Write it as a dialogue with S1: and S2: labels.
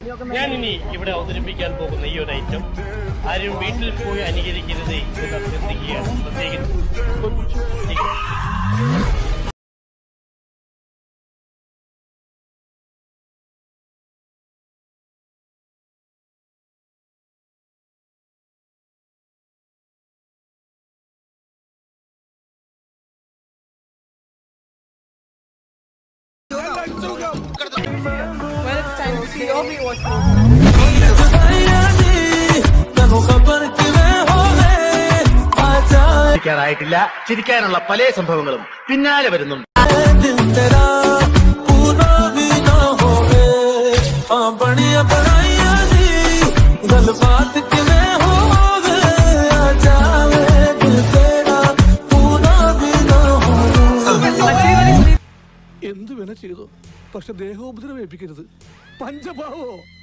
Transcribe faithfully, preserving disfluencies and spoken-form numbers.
S1: ഞാൻ ഇനി ഇവിടെ അവതരിപ്പിക്കാൻ പോകുന്ന ഈ ഒരു ഐറ്റം ആരും വീട്ടിൽ പോയി അനുകരിക്കരുത് എന്ന് അഭ്യർത്ഥിക്കുകയാണ്. പ്രത്യേകിച്ച്
S2: Well, it's time to see your rewatch.
S1: ചിരിക്കാറായിട്ടില്ല. ചിരിക്കാനുള്ള പല സംഭവങ്ങളും പിന്നാലെ വരുന്നുണ്ട്.
S3: എന്തു വേണ ചെയ്തു, പക്ഷെ ദേഹോപദ്രവേൽപ്പിക്കരുത്. പഞ്ചഭാവോ